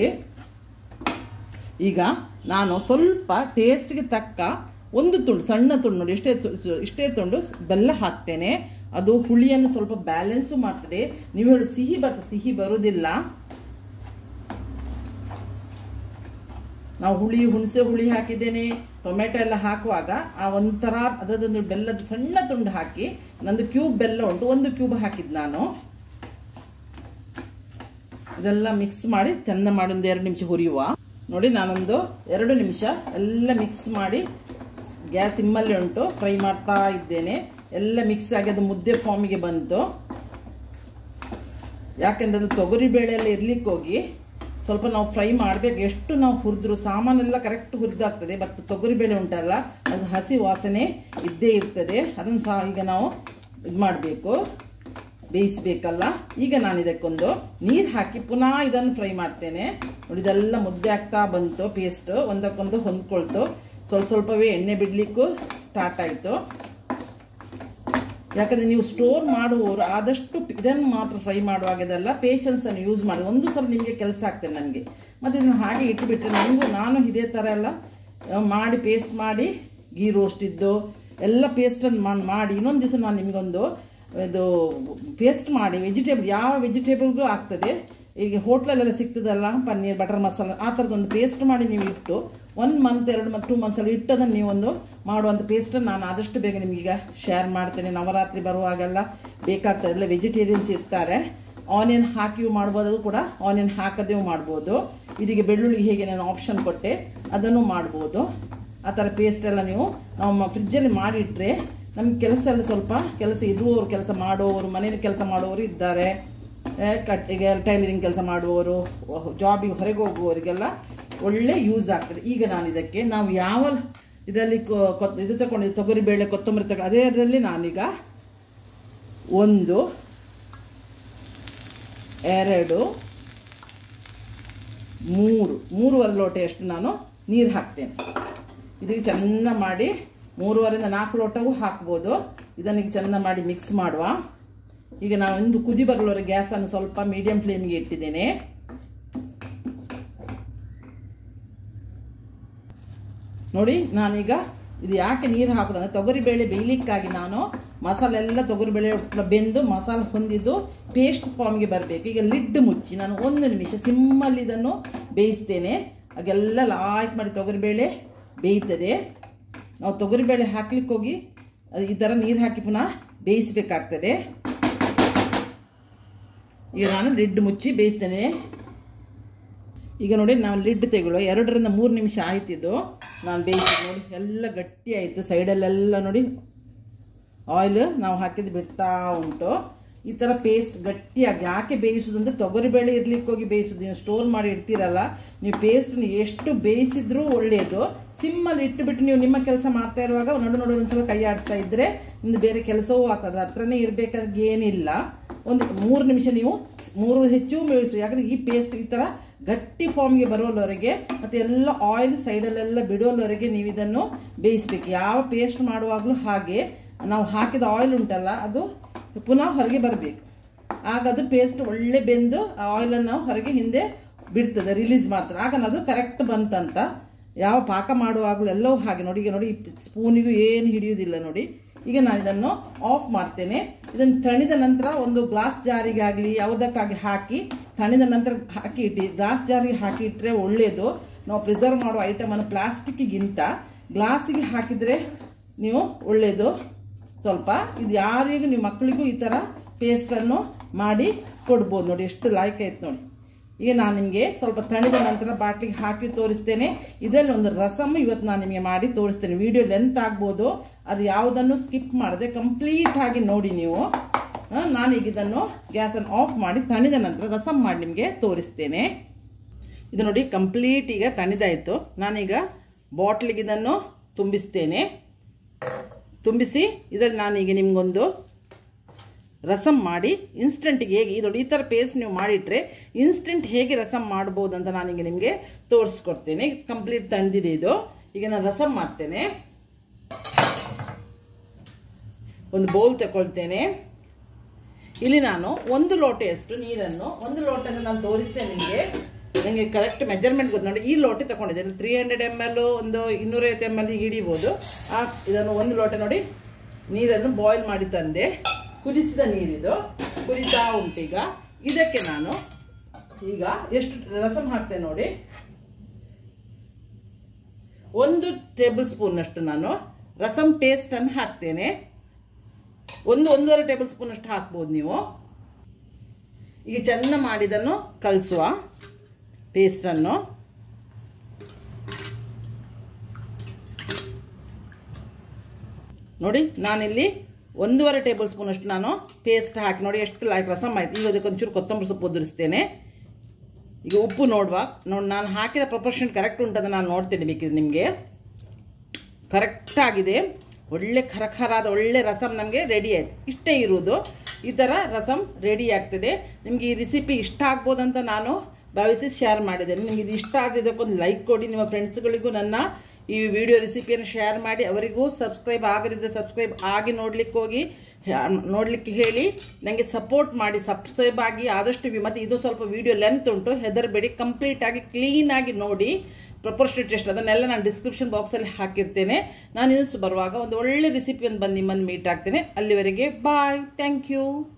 ಈಗ ನಾನು ಸ್ವಲ್ಪ ಟೇಸ್ಟ್ಗೆ ತಕ್ಕ ಒಂದು ತುಂಡು ಸಣ್ಣ ತುಂಡು ನೋಡಿ ಇಷ್ಟೇ ಇಷ್ಟೇ ತುಂಡು ಬೆಲ್ಲ ಹಾಕ್ತೇನೆ. ಅದು ಹುಳಿಯನ್ನು ಸ್ವಲ್ಪ ಬ್ಯಾಲೆನ್ಸು ಮಾಡ್ತದೆ. ನೀವು ಹೇಳಿ ಸಿಹಿ ಬರ್ತದೆ, ಸಿಹಿ ಬರುವುದಿಲ್ಲ. ನಾವು ಹುಳಿ ಹುಣಸೆ ಹುಳಿ ಹಾಕಿದ್ದೇನೆ, ಟೊಮೆಟೊ ಎಲ್ಲ ಹಾಕುವಾಗ ಆ ಒಂಥರ ಅದರದೊಂದು ಬೆಲ್ಲದ ಸಣ್ಣ ತುಂಡು ಹಾಕಿ, ನಂದು ಕ್ಯೂಬ್ ಬೆಲ್ಲ ಉಂಟು, ಒಂದು ಕ್ಯೂಬ್ ಹಾಕಿದ್ದು ನಾನು. ಇದೆಲ್ಲ ಮಿಕ್ಸ್ ಮಾಡಿ ಚೆಂದ ಮಾಡಿ ಒಂದು ಎರಡು ನಿಮಿಷ ಹುರಿಯುವ. ನೋಡಿ ನಾನೊಂದು ಎರಡು ನಿಮಿಷ ಎಲ್ಲ ಮಿಕ್ಸ್ ಮಾಡಿ ಗ್ಯಾಸ್ ಸಿಮ್ಮಲ್ಲಿ ಉಂಟು ಫ್ರೈ ಮಾಡ್ತಾ ಇದ್ದೇನೆ. ಎಲ್ಲ ಮಿಕ್ಸ್ ಆಗಿ ಅದು ಮುದ್ದೆ ಫಾರ್ಮಿಗೆ ಬಂತು. ಯಾಕೆಂದ್ರೆ ಅದು ತೊಗರಿ ಬೇಳೆ ಎಲ್ಲ ಇರ್ಲಿಕ್ಕೆ ಹೋಗಿ ಸ್ವಲ್ಪ ನಾವು ಫ್ರೈ ಮಾಡಬೇಕು. ಎಷ್ಟು ನಾವು ಹುರಿದ್ರು ಸಾಮಾನೆಲ್ಲ ಕರೆಕ್ಟ್ ಹುರಿದಾಗ್ತದೆ, ಬಟ್ ತೊಗರಿ ಬೇಳೆ ಉಂಟಲ್ಲ ಅದು ಹಸಿ ವಾಸನೆ ಇದ್ದೇ ಇರ್ತದೆ. ಅದನ್ನು ಸಹ ಈಗ ನಾವು ಇದು ಮಾಡಬೇಕು, ಬೇಯಿಸಬೇಕಲ್ಲ. ಈಗ ನಾನು ಇದಕ್ಕೊಂದು ನೀರು ಹಾಕಿ ಪುನಃ ಇದನ್ನು ಫ್ರೈ ಮಾಡ್ತೇನೆ. ನೋಡಿ ಇದೆಲ್ಲ ಮುದ್ದೆ ಆಗ್ತಾ ಬಂತು, ಪೇಸ್ಟ್ ಒಂದಕ್ಕೊಂದು ಹೊಂದ್ಕೊಳ್ತು. ಸ್ವಲ್ಪ ಸ್ವಲ್ಪವೇ ಎಣ್ಣೆ ಬಿಡಲಿಕ್ಕೂ ಸ್ಟಾರ್ಟ್ ಆಯಿತು. ಯಾಕಂದರೆ ನೀವು ಸ್ಟೋರ್ ಮಾಡುವವರು ಆದಷ್ಟು ಇದನ್ನು ಮಾತ್ರ ಫ್ರೈ ಮಾಡುವಾಗ ಇದೆಲ್ಲ ಪೇಷನ್ಸನ್ನು ಯೂಸ್ ಮಾಡಿ. ಒಂದು ಸಲ ನಿಮಗೆ ಕೆಲಸ ಆಗ್ತದೆ ನನಗೆ, ಮತ್ತು ಇದನ್ನು ಹಾಗೆ ಇಟ್ಟುಬಿಟ್ರೆ ನನಗೂ ನಾನು ಇದೇ ಥರ ಎಲ್ಲ ಮಾಡಿ ಪೇಸ್ಟ್ ಮಾಡಿ ಗೀ ರೋಸ್ಟ್ ಇದ್ದು ಎಲ್ಲ ಪೇಸ್ಟನ್ನು ಮಾಡಿ ಇನ್ನೊಂದು ದಿವಸ ನಾನು ನಿಮಗೊಂದು ಇದು ಪೇಸ್ಟ್ ಮಾಡಿ ವೆಜಿಟೇಬಲ್ ಯಾವ ವೆಜಿಟೇಬಲ್ಗೂ ಆಗ್ತದೆ. ಈಗ ಹೋಟ್ಲಲ್ಲೆಲ್ಲ ಸಿಗ್ತದಲ್ಲ ಪನ್ನೀರ್ ಬಟರ್ ಮಸಾಲ, ಆ ಥರದೊಂದು ಪೇಸ್ಟ್ ಮಾಡಿ ನೀವು ಇಟ್ಟು ಒನ್ ಮಂತ್ ಎರಡು ಮಂತ್ ಟೂ ಮಂತ್ಸಲ್ಲಿ ಇಟ್ಟದನ್ನು ನೀವೊಂದು ಮಾಡುವಂಥ ಪೇಸ್ಟನ್ನು ನಾನು ಆದಷ್ಟು ಬೇಗ ನಿಮಗೀಗ ಶೇರ್ ಮಾಡ್ತೇನೆ. ನವರಾತ್ರಿ ಬರುವಾಗೆಲ್ಲ ಬೇಕಾಗ್ತದೆ. ಎಲ್ಲ ವೆಜಿಟೇರಿಯನ್ಸ್ ಇರ್ತಾರೆ. ಆನಿಯನ್ ಹಾಕಿಯೂ ಮಾಡ್ಬೋದು, ಅದು ಕೂಡ ಆನಿಯನ್ ಹಾಕದೇವು ಮಾಡ್ಬೋದು. ಇದೀಗ ಬೆಳ್ಳುಳ್ಳಿ ಹೇಗೆ ನಾನು ಆಪ್ಷನ್ ಕೊಟ್ಟೆ ಅದನ್ನು ಮಾಡ್ಬೋದು. ಆ ಥರ ಪೇಸ್ಟೆಲ್ಲ ನೀವು ನಾವು ಫ್ರಿಜ್ಜಲ್ಲಿ ಮಾಡಿಟ್ರೆ ನಮ್ಗೆ ಕೆಲಸ ಎಲ್ಲ ಸ್ವಲ್ಪ ಕೆಲಸ ಇರುವವರು, ಕೆಲಸ ಮಾಡುವವರು, ಮನೇಲಿ ಕೆಲಸ ಮಾಡುವವರು ಇದ್ದಾರೆ, ಕಟ್ ಈಗ ಟೈಲರಿಂಗ್ ಕೆಲಸ ಮಾಡುವವರು, ಜಾಬಿಗೆ ಹೊರಗೆ ಹೋಗುವವರಿಗೆಲ್ಲ ಒಳ್ಳೆ ಯೂಸ್ ಆಗ್ತದೆ. ಈಗ ನಾನು ಇದಕ್ಕೆ ನಾವು ಯಾವ ಇದರಲ್ಲಿ ಇದು ತಗೊಂಡಿದ್ದು ತೊಗರಿಬೇಳೆ ಕೊತ್ತಂಬರಿ ತಗೊಂಡು ಅದೇ ಅದರಲ್ಲಿ ನಾನೀಗ ಒಂದು ಎರಡು ಮೂರು ಮೂರುವರೆ ಲೋಟೆಯಷ್ಟು ನಾನು ನೀರು ಹಾಕ್ತೇನೆ. ಇದಕ್ಕೆ ಚೆಂದ ಮಾಡಿ ಮೂರುವರೆಯಿಂದ ನಾಲ್ಕು ಲೋಟವೂ ಹಾಕ್ಬೋದು. ಇದನ್ನು ಚೆಂದ ಮಾಡಿ ಮಿಕ್ಸ್ ಮಾಡುವ. ಈಗ ನಾನು ಒಂದು ಕುದಿ ಬರಲವರೆಗೆ ಗ್ಯಾಸನ್ನು ಸ್ವಲ್ಪ ಮೀಡಿಯಂ ಫ್ಲೇಮಿಗೆ ಇಟ್ಟಿದ್ದೇನೆ. ನೋಡಿ ನಾನೀಗ ಇದು ಯಾಕೆ ನೀರು ಹಾಕೋದಂದ್ರೆ ತೊಗರಿಬೇಳೆ ಬೇಯಲಿಕ್ಕಾಗಿ ನಾನು ಮಸಾಲೆ ಎಲ್ಲ ತೊಗರಿಬೇಳೆ ಬೆಂದು ಮಸಾಲೆ ಹೊಂದಿದ್ದು ಪೇಸ್ಟ್ ಫಾರ್ಮ್ಗೆ ಬರಬೇಕು. ಈಗ ಲಿಡ್ ಮುಚ್ಚಿ ನಾನು ಒಂದು ನಿಮಿಷ ಸಿಮ್ಮಲ್ಲಿ ಇದನ್ನು ಬೇಯಿಸ್ತೇನೆ. ಹಾಗೆಲ್ಲ ಲಾಯ್ಕ್ ಮಾಡಿ ತೊಗರಿಬೇಳೆ ಬೇಯ್ತದೆ. ನಾವು ತೊಗರಿಬೇಳೆ ಹಾಕ್ಲಿಕ್ಕೆ ಹೋಗಿ ಈ ಥರ ನೀರು ಹಾಕಿ ಪುನಃ ಬೇಯಿಸಬೇಕಾಗ್ತದೆ. ಈಗ ನಾನು ಲಿಡ್ ಮುಚ್ಚಿ ಬೇಯಿಸ್ತೇನೆ. ಈಗ ನೋಡಿ ನಾವು ಲಿಡ್ ತೆಗೊಳ್ಳುವ. ಎರಡರಿಂದ ಮೂರು ನಿಮಿಷ ಆಯ್ತಿದ್ದು ನಾನು ಬೇಯಿಸಿ ನೋಡಿ ಎಲ್ಲ ಗಟ್ಟಿ ಆಯಿತು. ಸೈಡಲ್ಲೆಲ್ಲ ನೋಡಿ ಆಯಿಲ್ ನಾವು ಹಾಕಿದ್ದು ಬಿಡ್ತಾ ಉಂಟು. ಈ ಥರ ಪೇಸ್ಟ್ ಗಟ್ಟಿಯಾಗಿ ಯಾಕೆ ಬೇಯಿಸೋದು ಅಂದರೆ ತೊಗರಿಬೇಳೆ ಇರ್ಲಿಕ್ಕೆ ಹೋಗಿ ಬೇಯಿಸೋದು. ನೀವು ಸ್ಟೋರ್ ಮಾಡಿ ಇಡ್ತೀರಲ್ಲ, ನೀವು ಪೇಸ್ಟನ್ನು ಎಷ್ಟು ಬೇಯಿಸಿದ್ರೂ ಒಳ್ಳೆಯದು. ಸಿಮ್ಮಲ್ಲಿ ಇಟ್ಟುಬಿಟ್ಟು ನೀವು ನಿಮ್ಮ ಕೆಲಸ ಮಾಡ್ತಾ ಇರುವಾಗ ನಡು ನಡು ಒಂದ್ಸಲ ಕೈ ಆಡಿಸ್ತಾ ಇದ್ದರೆ ನಿಮ್ದು ಬೇರೆ ಕೆಲಸವೂ ಆಗ್ತದೆ. ಹತ್ರನೇ ಇರಬೇಕಾದ ಏನಿಲ್ಲ. ಒಂದು ಮೂರು ನಿಮಿಷ ನೀವು ಮೂರು ಹೆಚ್ಚು ಬೇಯಿಸು. ಯಾಕಂದರೆ ಈ ಪೇಸ್ಟ್ ಈ ಥರ ಗಟ್ಟಿ ಫಾರ್ಮ್ಗೆ ಬರೋವರೆಗೆ ಮತ್ತು ಎಲ್ಲ ಆಯಿಲ್ ಸೈಡಲ್ಲೆಲ್ಲ ಬಿಡೋವರೆಗೆ ನೀವು ಇದನ್ನು ಬೇಯಿಸ್ಬೇಕು. ಯಾವ ಪೇಸ್ಟ್ ಮಾಡುವಾಗಲೂ ಹಾಗೆ ನಾವು ಹಾಕಿದ ಆಯಿಲ್ ಉಂಟಲ್ಲ ಅದು ಪುನಃ ಹೊರಗೆ ಬರಬೇಕು. ಆಗ ಅದು ಪೇಸ್ಟ್ ಒಳ್ಳೆ ಬೆಂದು ಆ ಆಯಿಲನ್ನು ಹೊರಗೆ ಹಿಂದೆ ಬಿಡ್ತದೆ, ರಿಲೀಸ್ ಮಾಡ್ತಾರೆ. ಆಗ ಅದು ಕರೆಕ್ಟ್ ಬಂತಂತ. ಯಾವ ಪಾಕ ಮಾಡುವಾಗಲೂ ಎಲ್ಲವೂ ಹಾಗೆ ನೋಡಿ. ಈಗ ನೋಡಿ ಸ್ಪೂನಿಗೂ ಏನು ಹಿಡಿಯೋದಿಲ್ಲ ನೋಡಿ. ಈಗ ನಾನು ಇದನ್ನು ಆಫ್ ಮಾಡ್ತೇನೆ. ಇದನ್ನು ತಣಿದ ನಂತರ ಒಂದು ಗ್ಲಾಸ್ ಜಾರಿಗಾಗಲಿ ಯಾವುದಕ್ಕಾಗಿ ಹಾಕಿ ತಣಿದ ನಂತರ ಹಾಕಿ ಇಟ್ಟು ಗ್ಲಾಸ್ ಜಾರಿಗೆ ಹಾಕಿ ಇಟ್ಟರೆ ಒಳ್ಳೆಯದು. ನಾವು ಪ್ರಿಸರ್ವ್ ಮಾಡುವ ಐಟಮನ್ನು ಪ್ಲಾಸ್ಟಿಕ್ಕಿಗಿಂತ ಗ್ಲಾಸಿಗೆ ಹಾಕಿದರೆ ನೀವು ಒಳ್ಳೆಯದು. ಸ್ವಲ್ಪ ಇದು ಯಾರಿಗೂ ನಿಮ್ಮ ಮಕ್ಕಳಿಗೂ ಈ ಥರ ಪೇಸ್ಟನ್ನು ಮಾಡಿ ಕೊಡ್ಬೋದು. ನೋಡಿ ಎಷ್ಟು ಲಾಯ್ಕ್ ಆಯ್ತು ನೋಡಿ. ಈಗ ನಾನು ನಿಮಗೆ ಸ್ವಲ್ಪ ತಣಿದ ನಂತರ ಬಾಟ್ಲಿಗೆ ಹಾಕಿ ತೋರಿಸ್ತೇನೆ. ಇದರಲ್ಲಿ ಒಂದು ರಸಮ್ ಇವತ್ತು ನಾನು ನಿಮಗೆ ಮಾಡಿ ತೋರಿಸ್ತೇನೆ. ವಿಡಿಯೋ ಲೆಂತ್ ಆಗ್ಬೋದು, ಅದು ಯಾವುದನ್ನು ಸ್ಕಿಪ್ ಮಾಡದೆ ಕಂಪ್ಲೀಟ್ ಆಗಿ ನೋಡಿ ನೀವು. ನಾನೀಗ ಇದನ್ನು ಗ್ಯಾಸನ್ನು ಆಫ್ ಮಾಡಿ ತಣಿದ ನಂತರ ರಸಮ್ ಮಾಡಿ ನಿಮಗೆ ತೋರಿಸ್ತೇನೆ. ಇದು ನೋಡಿ ಕಂಪ್ಲೀಟ್ ಈಗ ತಣಿದಾಯಿತು. ನಾನೀಗ ಬಾಟ್ಲಿಗೆ ಇದನ್ನು ತುಂಬಿಸ್ತೇನೆ. ತುಂಬಿಸಿ ಇದರಲ್ಲಿ ನಾನೀಗ ನಿಮಗೊಂದು ರಸಮ್ ಮಾಡಿ ಇನ್ಸ್ಟೆಂಟಿಗೆ ಹೇಗೆ ಇದು ನೋಡಿ ಈ ಥರ ಪೇಸ್ಟ್ ನೀವು ಮಾಡಿಟ್ರೆ ಇನ್ಸ್ಟೆಂಟ್ ಹೇಗೆ ರಸಮ್ ಮಾಡ್ಬೋದು ಅಂತ ನಾನೀಗ ನಿಮಗೆ ತೋರಿಸ್ಕೊಡ್ತೇನೆ. ಕಂಪ್ಲೀಟ್ ತಣ್ದಿದೆ ಇದು. ಈಗ ನಾನು ರಸಮ್ ಮಾಡ್ತೇನೆ. ಒಂದು ಬೌಲ್ ತಗೊಳ್ತೇನೆ. ಇಲ್ಲಿ ನಾನು ಒಂದು ಲೋಟೆಯಷ್ಟು ನೀರನ್ನು ಒಂದು ಲೋಟನ್ನು ನಾನು ತೋರಿಸ್ತೇನೆ ನಿಮಗೆ. ನನಗೆ ಕರೆಕ್ಟ್ ಮೆಜರ್ಮೆಂಟ್ ಗೊತ್ತು ನೋಡಿ. ಈ ಲೋಟೆ ತಗೊಂಡಿದ್ದೇನೆ. ತ್ರೀ ಹಂಡ್ರೆಡ್ ಎಮ್ ಎಲ್ ಒಂದು ಇನ್ನೂರೈವತ್ತು ಎಮ್ ಎಲ್ ಹಿಡಿಬೋದು. ಆ ಇದನ್ನು ಒಂದು ಲೋಟೆ ನೋಡಿ ನೀರನ್ನು ಬಾಯ್ಲ್ ಮಾಡಿ ತಂದೆ. ಕುದಿಸಿದ ನೀರಿದು ಕುದಿತಾ ಉಂಟು. ಈಗ ಇದಕ್ಕೆ ನಾನು ಈಗ ಎಷ್ಟು ರಸಮ್ ಹಾಕ್ತೇನೆ ನೋಡಿ. ಒಂದು ಟೇಬಲ್ ಸ್ಪೂನ್ ಅಷ್ಟು ನಾನು ರಸಮ್ ಪೇಸ್ಟ್ ಅನ್ನು ಹಾಕ್ತೇನೆ. ಒಂದು ಒಂದೂವರೆ ಟೇಬಲ್ ಸ್ಪೂನ್ ಅಷ್ಟು ಹಾಕ್ಬೋದು ನೀವು. ಈಗ ಚೆಂದ ಮಾಡಿದನ್ನು ಕಲಸುವ ಪೇಸ್ಟನ್ನು. ನೋಡಿ ನಾನಿಲ್ಲಿ ಒಂದೂವರೆ ಟೇಬಲ್ ಸ್ಪೂನ್ ಅಷ್ಟು ನಾನು ಪೇಸ್ಟ್ ಹಾಕಿ ನೋಡಿ ಎಷ್ಟು ಲೈಕ್ ರಸಮ್ ಆಯ್ತು. ಈಗ ಅದಕ್ಕೆ ಒಂಚೂರು ಕೊತ್ತಂಬರಿ ಸೊಪ್ಪು ಉದುರಿಸ್ತೇನೆ. ಈಗ ಉಪ್ಪು ನೋಡುವ ನೋಡಿ ನಾನು ಹಾಕಿದ ಪ್ರಪೋರ್ಷನ್ ಕರೆಕ್ಟ್ ಉಂಟಂತ ನಾನು ನೋಡ್ತೇನೆ. ಬೇಕಿದ್ರೆ ನಿಮಗೆ ಕರೆಕ್ಟ್ ಆಗಿದೆ. ಒಳ್ಳೆ ಖರಖರಾದ ಒಳ್ಳೆ ರಸಮ್ ನಮಗೆ ರೆಡಿ ಆಯ್ತು. ಇಷ್ಟೇ ಇರುವುದು. ಈ ಥರ ರಸಮ್ ರೆಡಿ ಆಗ್ತದೆ. ನಿಮಗೆ ಈ ರೆಸಿಪಿ ಇಷ್ಟ ಆಗ್ಬೋದಂತ ನಾನು ಭಾವಿಸಿ ಶೇರ್ ಮಾಡಿದ್ದೇನೆ. ನಿಮಗೆ ಇದು ಇಷ್ಟ ಆದರೆ ಇದಕ್ಕೊಂದು ಲೈಕ್ ಕೊಡಿ. ನಿಮ್ಮ ಫ್ರೆಂಡ್ಸ್ಗಳಿಗೂ ನನ್ನ ಈ ವಿಡಿಯೋ ರೆಸಿಪಿಯನ್ನು ಶೇರ್ ಮಾಡಿ. ಅವರಿಗೂ ಸಬ್ಸ್ಕ್ರೈಬ್ ಆಗದಿದ್ದರೆ ಸಬ್ಸ್ಕ್ರೈಬ್ ಆಗಿ ನೋಡ್ಲಿಕ್ಕೆ ಹೋಗಿ ನೋಡಲಿಕ್ಕೆ ಹೇಳಿ ನನಗೆ ಸಪೋರ್ಟ್ ಮಾಡಿ. ಸಬ್ಸ್ಕ್ರೈಬ್ ಆಗಿ ಆದಷ್ಟು ಮತ್ತು ಇದು ಸ್ವಲ್ಪ ವಿಡಿಯೋ ಲೆಂತ್ ಉಂಟು, ಹೆದರಬೇಡಿ. ಕಂಪ್ಲೀಟಾಗಿ ಕ್ಲೀನಾಗಿ ನೋಡಿ ಪ್ರಪೋರ್ಷನೇಟ್ ಎಷ್ಟು ಅದನ್ನೆಲ್ಲ ನಾನು ಡಿಸ್ಕ್ರಿಪ್ಷನ್ ಬಾಕ್ಸಲ್ಲಿ ಹಾಕಿರ್ತೇನೆ. ನಾನು ಇನ್ನೊಂದು ಬರುವಾಗ ಒಂದು ಒಳ್ಳೆ ರೆಸಿಪಿಯನ್ನು ಬಂದು ನಿಮ್ಮನ್ನು ಮೀಟ್ ಆಗ್ತೇನೆ. ಅಲ್ಲಿವರೆಗೆ ಬಾಯ್. Thank you.